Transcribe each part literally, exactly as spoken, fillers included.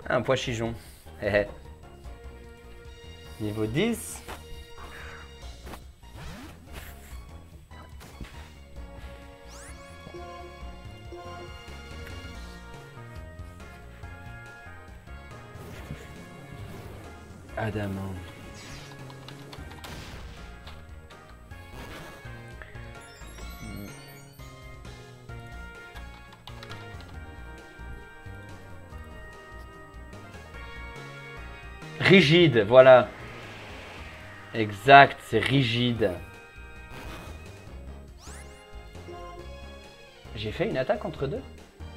Un pois chichon. Niveau dix. Adamant. Rigide, voilà. Exact, c'est rigide. J'ai fait une attaque entre deux.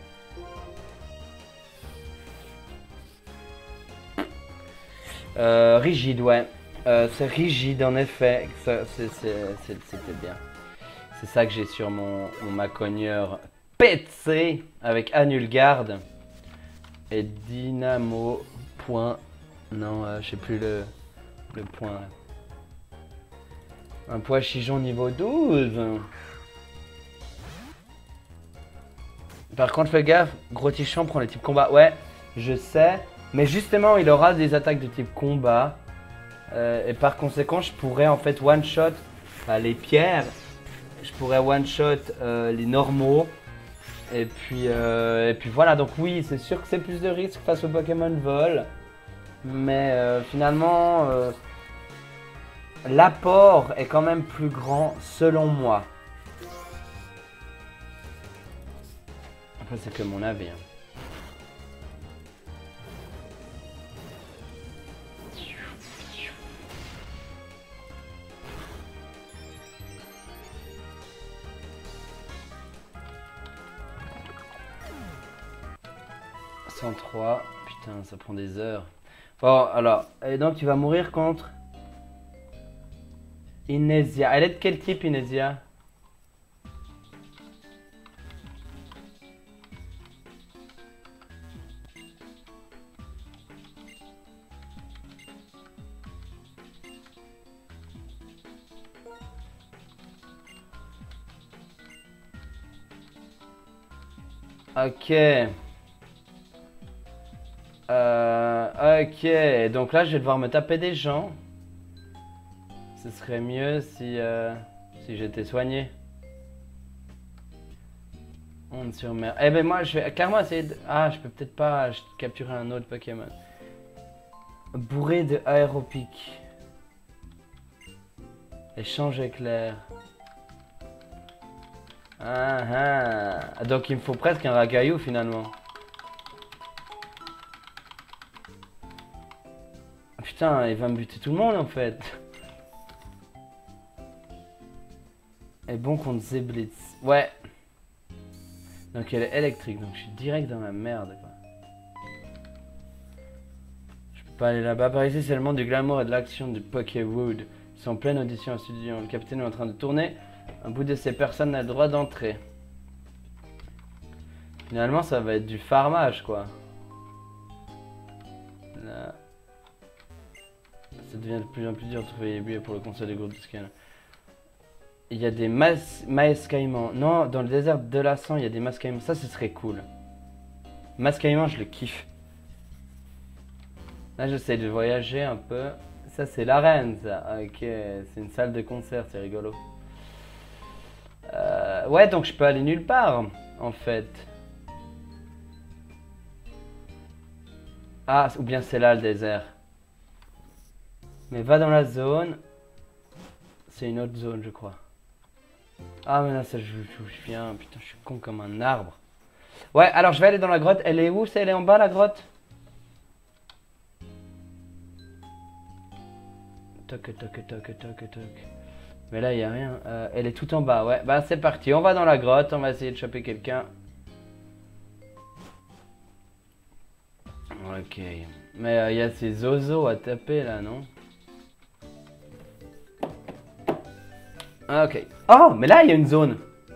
Euh, rigide, ouais. Euh, c'est rigide en effet. C'était bien. C'est ça que j'ai sur mon, mon macogneur P C avec Annulgarde et Dynamo. Point. Non, euh, je sais plus le, le point. Là. Un pois chichon niveau douze. Par contre, fais gaffe, gros tichon prend le type combat. Ouais, je sais. Mais justement, il aura des attaques de type combat. Euh, et par conséquent, je pourrais en fait one-shot bah, les pierres. Je pourrais one-shot euh, les normaux. Et puis, euh, et puis voilà, donc oui, c'est sûr que c'est plus de risque face au Pokémon Vol. Mais euh, finalement, euh, l'apport est quand même plus grand selon moi. Après, c'est que mon avis. Hein. cent trois, putain, ça prend des heures. Bon, alors, et donc tu vas mourir contre Inésia. Elle est de quel type, Inésia? Ok. Euh, ok, donc là je vais devoir me taper des gens. Ce serait mieux si, euh, si j'étais soigné. Onde sur mer. Eh ben moi je vais clairement essayer de... Ah, je peux peut-être pas capturer un autre Pokémon. Bourré de aéropic. Échange éclair. Ah ah. Donc il me faut presque un Ragaillou finalement. Putain, il va me buter tout le monde en fait. Et bon contre Zeblitz. Ouais. Donc elle est électrique, donc je suis direct dans la merde quoi. Je peux pas aller là-bas. Par ici c'est le monde du glamour et de l'action du Pokéwood. Ils sont en pleine audition en studio. Le capitaine est en train de tourner. Un bout de ces personnes n'a le droit d'entrer. Finalement ça va être du farmage quoi. Là. Ça devient de plus en plus dur de trouver les billets pour le concert des groupes de scan. Il y a des mas maescaillements. Non, dans le désert de la sang, il y a des mascaillements. Ça, ce serait cool. Mascaillement, je le kiffe. Là, j'essaie de voyager un peu. Ça, c'est l'arène, ça. Ok, c'est une salle de concert, c'est rigolo. Euh, ouais, donc je peux aller nulle part, en fait. Ah, ou bien c'est là le désert. Mais va dans la zone. C'est une autre zone, je crois. Ah, mais là, ça, je, je, je viens. Putain, je suis con comme un arbre. Ouais, alors je vais aller dans la grotte. Elle est où? C'est elle est en bas, la grotte? Toc, toc, toc, toc, toc. Mais là, il n'y a rien. Euh, elle est tout en bas, ouais. Bah, c'est parti. On va dans la grotte. On va essayer de choper quelqu'un. Ok. Mais il euh, y a ces oiseaux à taper, là, non? Ok. Oh, mais là, il y a une zone.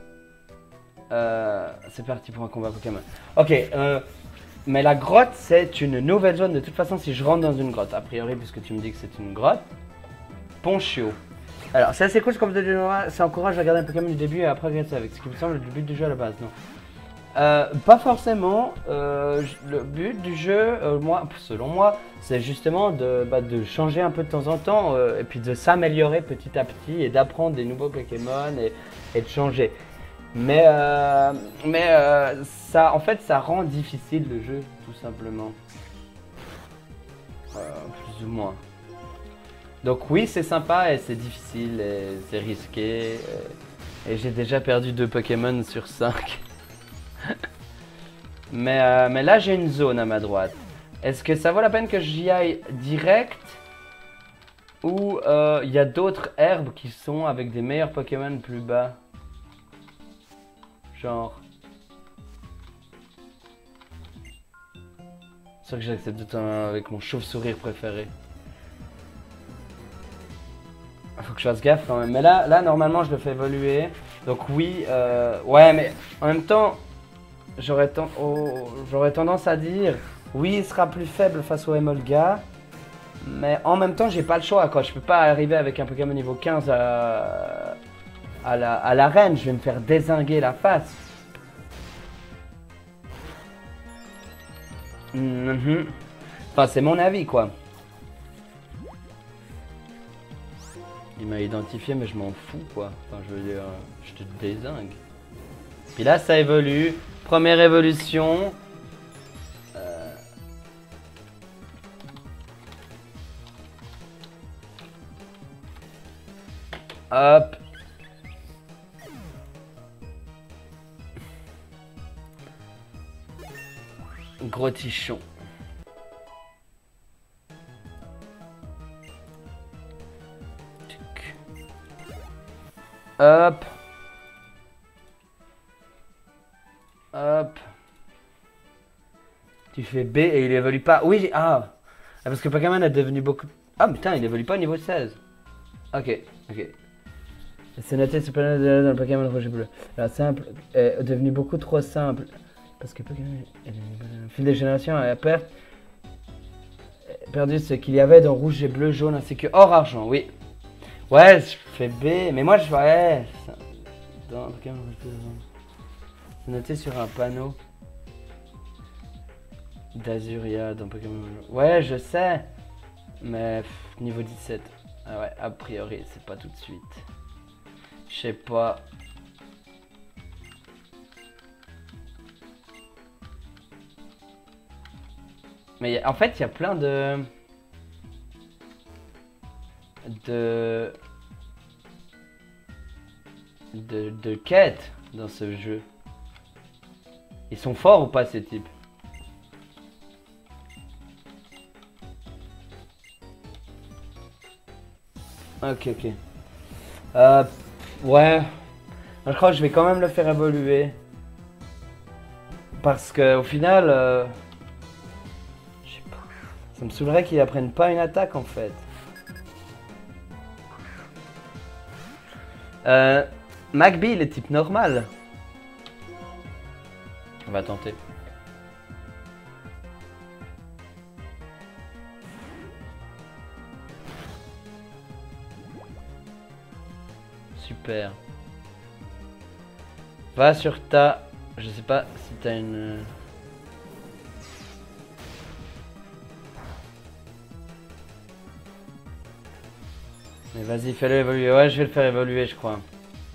Euh, c'est parti pour un combat Pokémon. Ok. Euh, mais la grotte, c'est une nouvelle zone. De toute façon, si je rentre dans une grotte, a priori, puisque tu me dis que c'est une grotte. Ponchio. Alors, c'est assez cool, comme de c'est encourage à garder un Pokémon du début et à progresser avec. Ce qui me semble le but du jeu à la base, non? Euh, pas forcément. Euh, le but du jeu, euh, moi, selon moi, c'est justement de, bah, de changer un peu de temps en temps euh, et puis de s'améliorer petit à petit et d'apprendre des nouveaux Pokémon et, et de changer. Mais, euh, mais euh, ça, en fait, ça rend difficile le jeu, tout simplement. Euh, plus ou moins. Donc oui, c'est sympa et c'est difficile et c'est risqué. Et, et j'ai déjà perdu deux Pokémon sur cinq. mais, euh, mais là, j'ai une zone à ma droite. Est-ce que ça vaut la peine que j'y aille direct? Ou il euh, y a d'autres herbes qui sont avec des meilleurs Pokémon plus bas? Genre... C'est sûr que j'accepte tout un avec mon chauve-sourire préféré. Faut que je fasse gaffe quand même. Mais là, là normalement, je le fais évoluer. Donc oui, euh, ouais, mais en même temps, j'aurais ten... oh, j'aurais tendance à dire, oui, il sera plus faible face au Emolga. Mais en même temps, j'ai pas le choix, quoi. Je peux pas arriver avec un Pokémon niveau quinze à, à la à l'arène. Je vais me faire dézinguer la face. Mm-hmm. Enfin, c'est mon avis, quoi. Il m'a identifié, mais je m'en fous, quoi. Enfin, je veux dire, je te dézingue. Puis là, ça évolue. Première évolution. Euh... Hop. Gros tichon. Hop. Hop. Tu fais B et il évolue pas. Oui, ah. ah parce que Pokémon est devenu beaucoup... Ah putain, il évolue pas au niveau seize. Ok, ok. C'est noté sur le dans le Pokémon rouge et bleu. La simple est devenu beaucoup trop simple. Parce que Pokémon est au fil des générations a perdu, perdu ce qu'il y avait dans rouge et bleu, jaune ainsi que or argent, oui. Ouais, je fais B, mais moi je ouais. Dans Pokémon rouge et bleu. C'est noté sur un panneau. D'Azuria dans Pokémon rouge. Ouais, je sais. Mais pff, niveau dix-sept. Ah ouais, a priori, c'est pas tout de suite. Je sais pas. Mais en fait, il y a plein de... De... De, de quêtes dans ce jeu. Ils sont forts ou pas ces types? Ok, ok. Euh, ouais. Je crois que je vais quand même le faire évoluer. Parce que au final... Euh, je sais pas. Ça me saoulerait qu'il apprenne pas une attaque en fait. Euh, Magby, il est type normal. On va tenter. Super. Va sur ta... Je sais pas si t'as une... Mais vas-y, fais-le évoluer. Ouais, je vais le faire évoluer, je crois.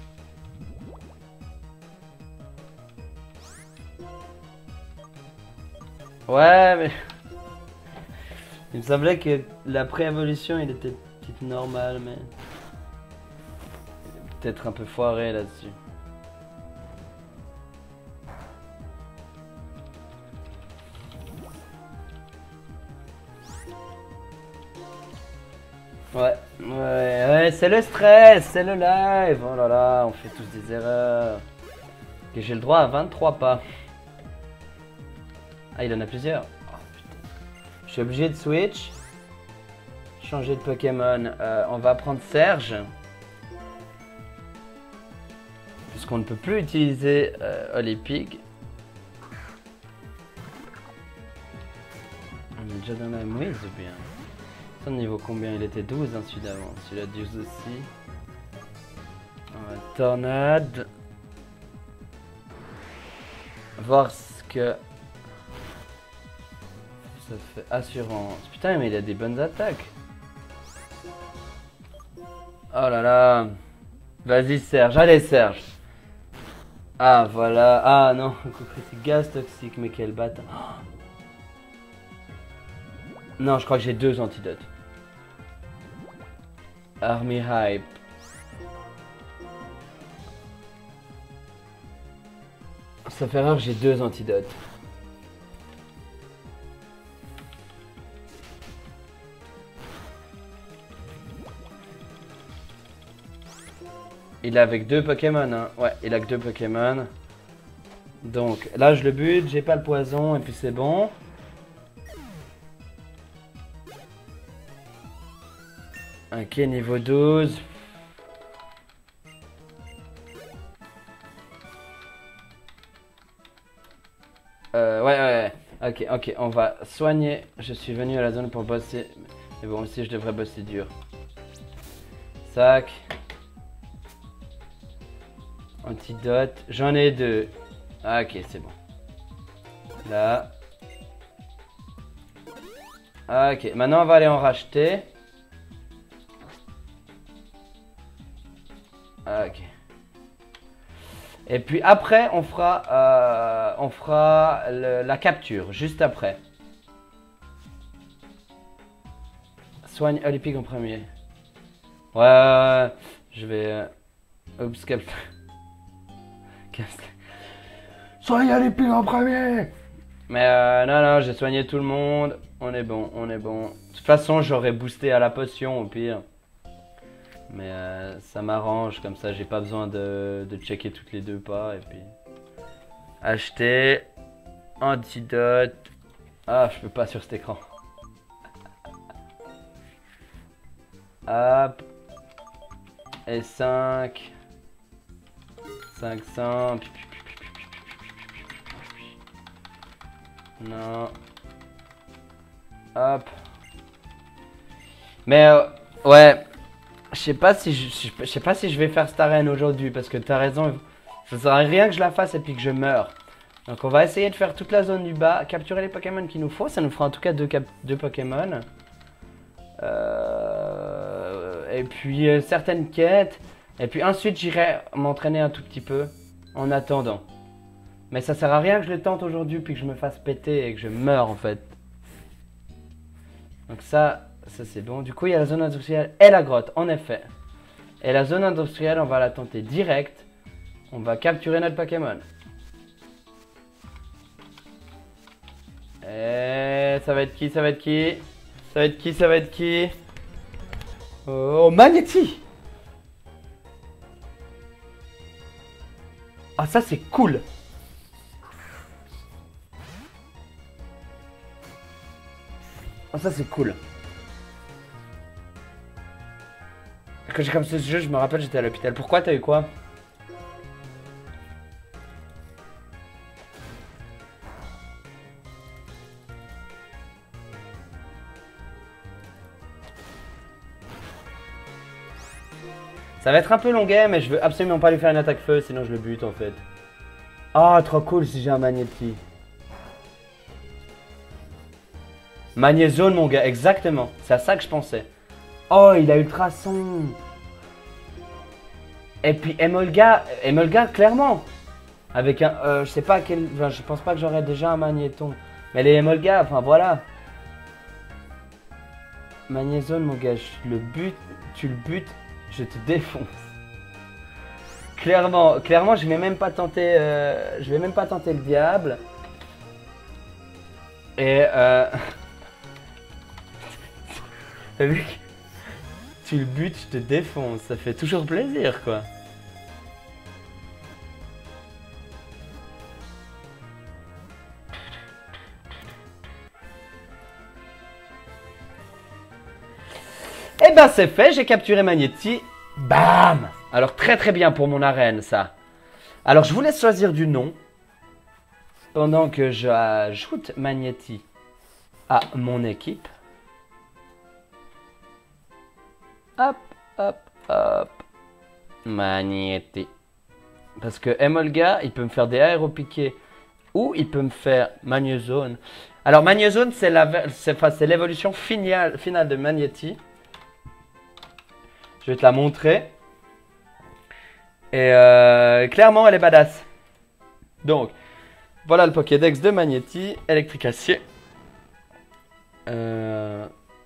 Ouais, mais... Il me semblait que la pré-évolution, il était type normal, mais... Peut-être un peu foiré là-dessus. Ouais, ouais, ouais, c'est le stress, c'est le live. Oh là là, on fait tous des erreurs. Et j'ai le droit à vingt-trois pas. Ah, il en a plusieurs. Oh, putain. Je suis obligé de switch. Changer de Pokémon. Euh, on va prendre Serge. Puisqu'on ne peut plus utiliser euh, Holypig. On est déjà dans la mouise ou bien? Son niveau combien? Il était douze, hein, celui d'avant. Celui-là douze aussi. Ouais, tornade. voir ce que... Ça fait assurance. Putain, mais il a des bonnes attaques. Oh là là. Vas-y Serge, allez Serge. Ah voilà, ah non, c'est gaz toxique, mais quel bâtard. Non, je crois que j'ai deux antidotes. Army Hype. Ça fait rare que j'ai deux antidotes. Il est avec deux Pokémon, hein. Ouais, il a que deux Pokémon. Donc, là, je le bute, j'ai pas le poison, et puis c'est bon. Ok, niveau douze. Euh, ouais, ouais, ouais. Ok, ok, on va soigner. Je suis venu à la zone pour bosser. Mais bon, aussi, je devrais bosser dur. Sac. Antidote. J'en ai deux. Ah, ok, c'est bon. Là. Ah, ok, maintenant on va aller en racheter. Ah, ok. Et puis après, on fera, euh, on fera le, la capture, juste après. Soigne Olympique en premier. Ouais, ouais, ouais. Je vais... Euh... Oups, cap... Soigne Olympique en premier. Mais euh, non, non, j'ai soigné tout le monde. On est bon, on est bon. De toute façon, j'aurais boosté à la potion au pire. Mais euh, ça m'arrange, comme ça j'ai pas besoin de, de checker toutes les deux pas. Et puis... Acheter. Antidote. Ah, je peux pas sur cet écran. Hop. Et cinq. cinq cents. Non. Hop. Mais euh, ouais. Je sais pas si je, je sais pas si je vais faire cette arène aujourd'hui parce que t'as raison. Ça sert à rien que je la fasse et puis que je meure. Donc on va essayer de faire toute la zone du bas, capturer les Pokémon qu'il nous faut. Ça nous fera en tout cas deux, cap deux Pokémon. Euh, et puis euh, certaines quêtes. Et puis ensuite j'irai m'entraîner un tout petit peu en attendant. Mais ça sert à rien que je le tente aujourd'hui puis que je me fasse péter et que je meure en fait. Donc ça, ça c'est bon. Du coup il y a la zone industrielle et la grotte en effet. Et la zone industrielle on va la tenter direct. On va capturer notre Pokémon. Et ça va être qui? Ça va être qui? Ça va être qui? Ça va être qui? Oh, Magnéti! Ah, ça c'est cool! Ah, ça c'est cool! Quand j'ai commencé ce jeu, je me rappelle, j'étais à l'hôpital. Pourquoi? T'as eu quoi? Ça va être un peu longuet, mais je veux absolument pas lui faire une attaque feu, sinon je le bute en fait. Ah, trop cool si j'ai un Magnéti. Magnézone, mon gars, exactement. C'est à ça que je pensais. Oh, il a Ultrason. Et puis Emolga, Emolga, clairement. Avec un, euh, je sais pas quel, enfin, je pense pas que j'aurais déjà un Magnéton. Mais les Emolga, enfin voilà. Magnézone, mon gars, je le bute, tu le butes, je te défonce. Clairement, clairement, je vais même pas tenter, euh, je vais même pas tenter le diable. Et euh... tu le butes, je te défonce. Ça fait toujours plaisir, quoi. Et ben c'est fait, j'ai capturé Magnéti. Bam! Alors très très bien pour mon arène, ça. Alors je vous laisse choisir du nom. Pendant que j'ajoute Magnéti à mon équipe. Hop, hop, hop. Magnéti. Parce que Emolga, il peut me faire des aéropiqués Ou il peut me faire Magnézone. Alors Magnézone, c'est l'évolution finale, finale de Magnéti. Je vais te la montrer. Et euh, clairement, elle est badass. Donc, voilà le Pokédex de Magnéti, électrique acier. Euh...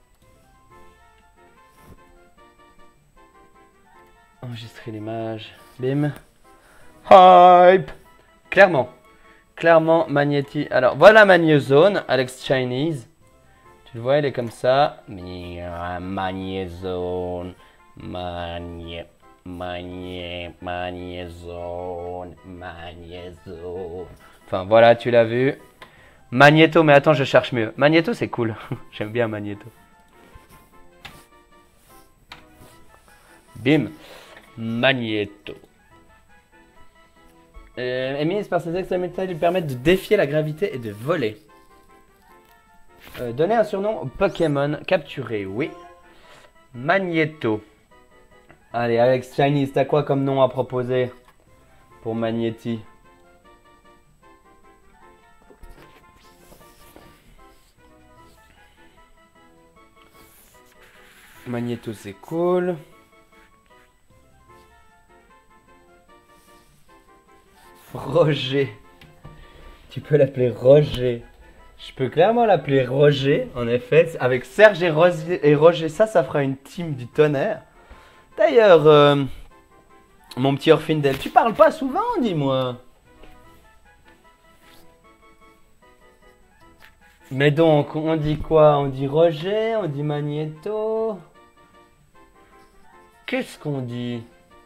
Enregistrer l'image. Bim. Hype. Clairement. Clairement, Magnéti. Alors, voilà Magnézone, Alex Chinese. Tu le vois, il est comme ça. Magnézone. Magné. Magné. Magnézone. Magnézone. Enfin, voilà, tu l'as vu. Magnéto, mais attends, je cherche mieux. Magnéto, c'est cool. J'aime bien Magnéto. Bim. Magnéto. Euh, émise par ses extrémités lui permettent de défier la gravité et de voler. Euh, donner un surnom au Pokémon capturé, oui. Magnéto. Allez, Alex Chinese, t'as quoi comme nom à proposer pour Magnéti? Magnéto, c'est cool. Roger. Tu peux l'appeler Roger. Je peux clairement l'appeler Roger, en effet. Avec Serge et, Roger, et Roger, ça, ça fera une team du tonnerre. D'ailleurs, euh, mon petit Orfindel, tu parles pas souvent, dis-moi. Mais donc, on dit quoi? On dit Roger, on dit Magnéto. Qu'est-ce qu'on dit?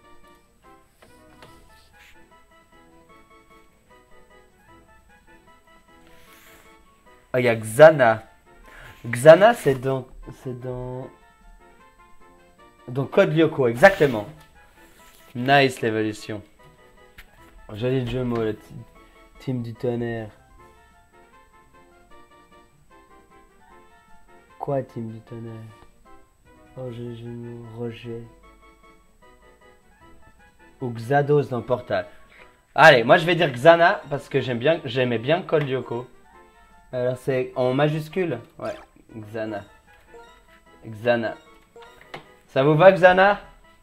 Ah, il y a Xana. Xana, c'est dans... C'est dans... Dans Code Lyoko, exactement. Nice, l'évolution. Joli jeu mot, la team du tonnerre. Quoi, team du tonnerre? Oh, joli jeu mot, Roger. Ou Xados dans Portal. Allez, moi je vais dire Xana, parce que j'aime bien, j'aimais bien Code Lyoko. Alors c'est en majuscule? Ouais, Xana. Xana. Ça vous va, Xana?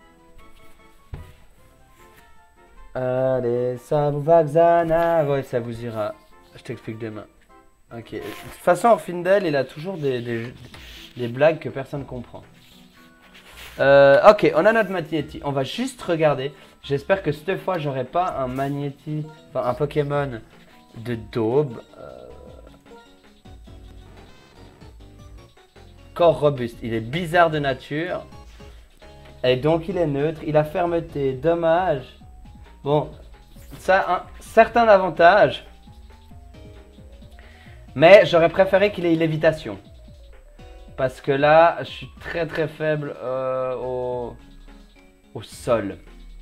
Allez, ça vous va, Xana? Ouais, ça vous ira. Je t'explique demain. Ok. De toute façon, Orfindel, il a toujours des, des, des blagues que personne comprend. Euh, ok, on a notre Magnéti. On va juste regarder. J'espère que cette fois, j'aurai pas un Magnéti, enfin un Pokémon de daube. Euh... Corps robuste. Il est bizarre de nature. Et donc il est neutre. Il a fermeté. Dommage. Bon, ça a un certain avantage. Mais j'aurais préféré qu'il ait lévitation. Parce que là, je suis très très faible euh, au, au sol.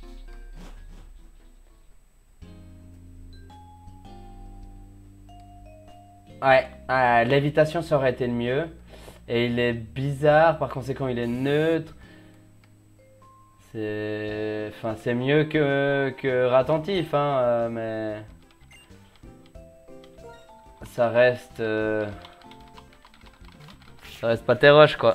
Ouais, euh, lévitation ça aurait été le mieux. Et il est bizarre, par conséquent il est neutre. C'est enfin, c'est mieux que, que Ratentif, hein, euh, mais ça reste... Euh... Ça reste pas tes roches, quoi.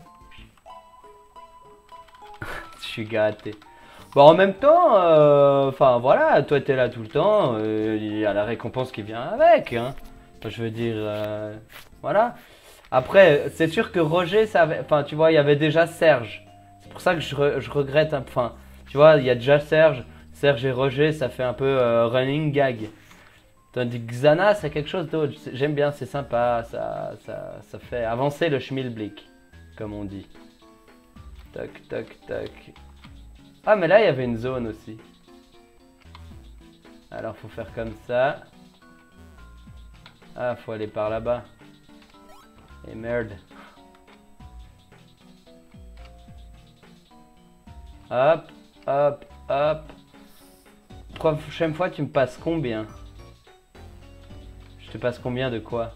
Je suis gâté. Bon, en même temps, enfin euh, voilà, toi t'es là tout le temps, euh, il y a la récompense qui vient avec, hein. Je veux dire, euh, voilà. Après, c'est sûr que Roger, ça avait, enfin tu vois, il y avait déjà Serge. C'est pour ça que je, re, je regrette, enfin, tu vois, il y a déjà Serge, Serge et Roger, ça fait un peu euh, running gag. Tandis que Xana, c'est quelque chose d'autre. J'aime bien, c'est sympa, ça, ça, ça fait avancer le schmilblick, comme on dit. Toc, toc, toc. Ah, mais là, il y avait une zone aussi. Alors, faut faire comme ça. Ah, faut aller par là-bas. Et merde. Hop, hop, hop. Prochaine fois, tu me passes combien? Je te passe combien de quoi?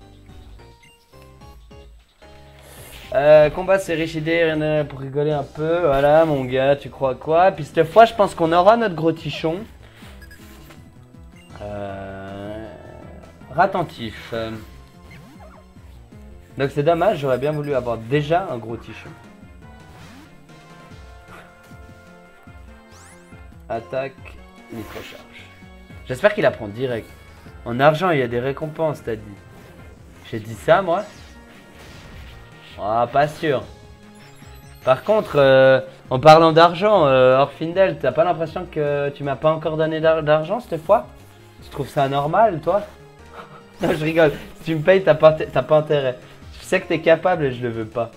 Euh, combat c'est Richidé pour rigoler un peu. Voilà mon gars, tu crois quoi? Puis cette fois je pense qu'on aura notre gros tichon. Euh... Attentif. Euh... Donc c'est dommage, j'aurais bien voulu avoir déjà un gros t-shirt. Attaque, microcharge. J'espère qu'il apprend direct. En argent, il y a des récompenses, t'as dit. J'ai dit ça, moi? Ah, pas sûr. Par contre, euh, en parlant d'argent, euh, Orfindel, t'as pas l'impression que tu m'as pas encore donné d'argent cette fois? Tu trouves ça normal, toi? Non, je rigole. Si tu me payes, t'as pas, t'as pas intérêt. Je sais que t'es capable et je le veux pas.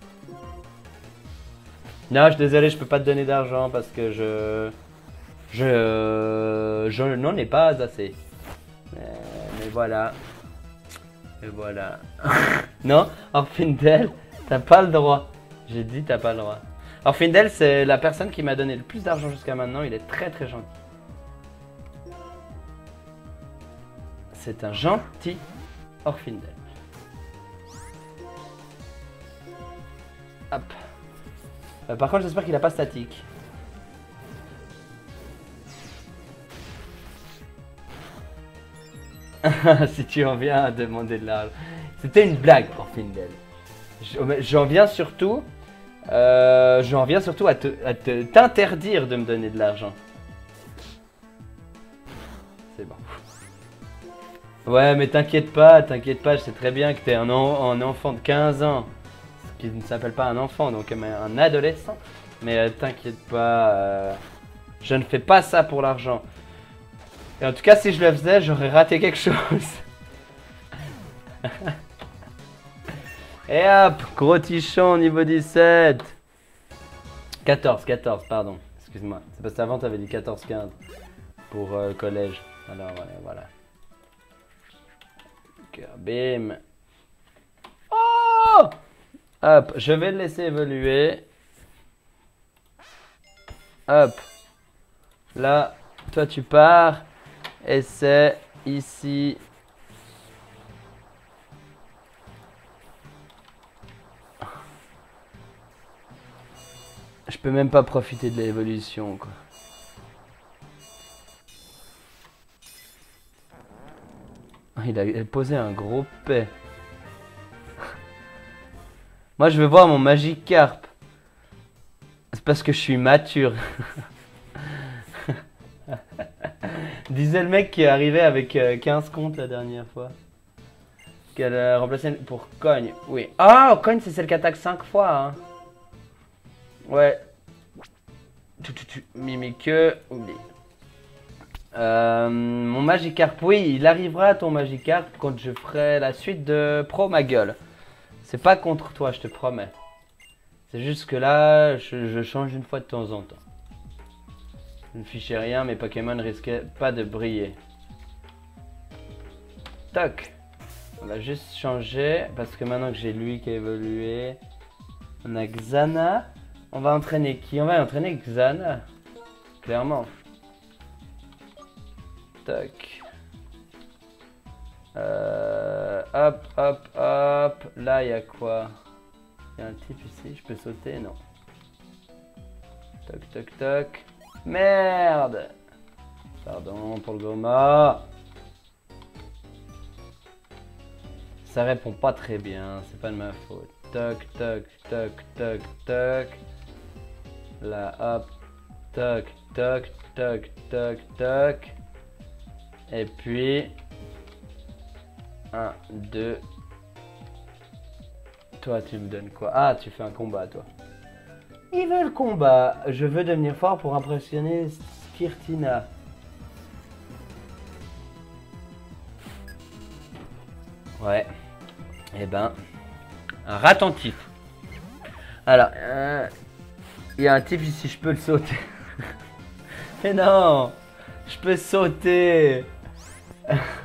Non, je suis désolé, je peux pas te donner d'argent parce que je... Je... Je n'en ai pas assez. Mais, mais voilà. Et voilà. Non, Orfindel, t'as pas le droit. J'ai dit t'as pas le droit. Orfindel, c'est la personne qui m'a donné le plus d'argent jusqu'à maintenant. Il est très très gentil. C'est un gentil Orfindel. Hop. Euh, par contre, j'espère qu'il a pas statique. Si tu en viens à demander de l'argent. C'était une blague, Orfindel. J'en viens surtout... Euh, J'en viens surtout à te t'interdire de me donner de l'argent. C'est bon. Ouais, mais t'inquiète pas, t'inquiète pas, je sais très bien que t'es un, en, un enfant de quinze ans. Ce qui ne s'appelle pas un enfant, donc un adolescent. Mais euh, t'inquiète pas, euh, je ne fais pas ça pour l'argent. Et en tout cas, si je le faisais, j'aurais raté quelque chose. Et hop, gros tichon niveau dix-sept. quatorze, quatorze, pardon. Excuse-moi. C'est parce qu'avant, tu avais dit quatorze, quinze pour euh, collège. Alors, voilà, voilà. Okay, bim. Oh! Hop, je vais le laisser évoluer. Hop. Là, toi, tu pars. Et c'est ici. Je peux même pas profiter de l'évolution, quoi. Il a posé un gros paix. Moi, je veux voir mon Magikarp. C'est parce que je suis mature. Disait le mec qui est arrivé avec quinze comptes la dernière fois. Qu'elle a remplacé pour Cogne. Oui. Ah, oh, Cogne, c'est celle qui attaque cinq fois. Hein. Ouais. Tu, tu, tu. Mimique. Oublie. Euh, mon Magikarp, oui, il arrivera ton Magikarp quand je ferai la suite de Pro ma gueule. C'est pas contre toi, je te promets. C'est juste que là, je, je change une fois de temps en temps. Je ne fichais rien, mes Pokémon risquaient pas de briller. Toc. On va juste changer, parce que maintenant que j'ai lui qui a évolué, on a Xana. On va entraîner qui? On va entraîner Xana. Clairement. Toc. Euh, hop, hop, hop. Là, il y a quoi? Il y a un type ici. Je peux sauter? Non. Toc, toc, toc. Merde! Pardon pour le Goma. Ça répond pas très bien. C'est pas de ma faute. Toc, toc, toc, toc, toc. Là, hop. Toc, toc, toc, toc, toc. Et puis... un, deux. Toi, tu me donnes quoi? Ah, tu fais un combat, toi. Il veut le combat. Je veux devenir fort pour impressionner Skirtina. Ouais. Eh ben... un ratentif. Alors, euh, il y a un type ici, je peux le sauter. Mais non, je peux sauter.